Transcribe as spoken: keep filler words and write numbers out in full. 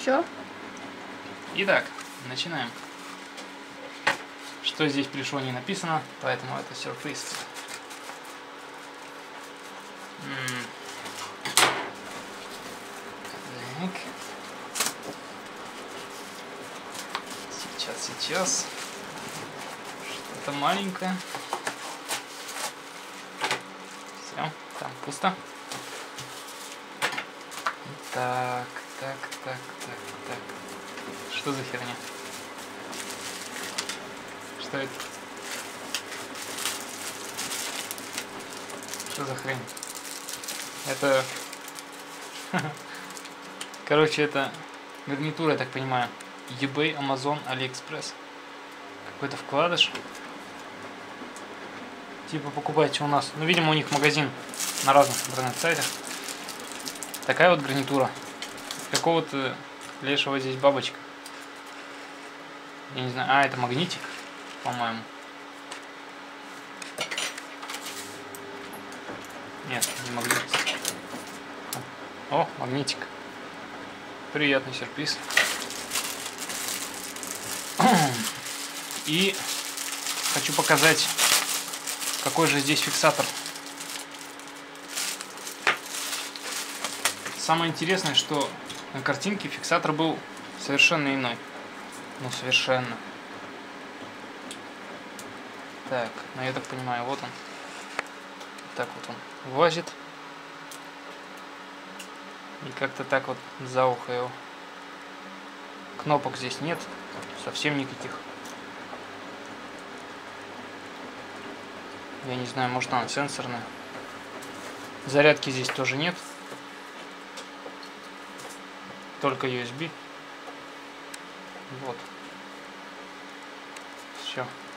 Все. Итак, начинаем. Что здесь пришло, не написано, поэтому это сюрприз. М. Так. Сейчас, сейчас. Что-то маленькое. Все, там пусто. Так, так, так, так, так. Что за херня? Что это? Что за хрень? Это... Короче, это гарнитура, я так понимаю. eBay, Amazon, AliExpress. Какой-то вкладыш. Типа покупайте у нас. Ну, видимо, у них магазин на разных интернет-сайтах. Такая вот гарнитура. Какого-то лешего здесь бабочка. Я не знаю. А, это магнитик, по-моему. Нет, не магнитик. О, магнитик. Приятный сюрприз. И хочу показать, какой же здесь фиксатор. Самое интересное, что на картинке фиксатор был совершенно иной. Ну, совершенно. Так, ну я так понимаю, вот он. Так вот он влазит. И как-то так вот за ухо его. Кнопок здесь нет. Совсем никаких. Я не знаю, может она сенсорная. Зарядки здесь тоже нет. Только ю эс би. Вот. Все.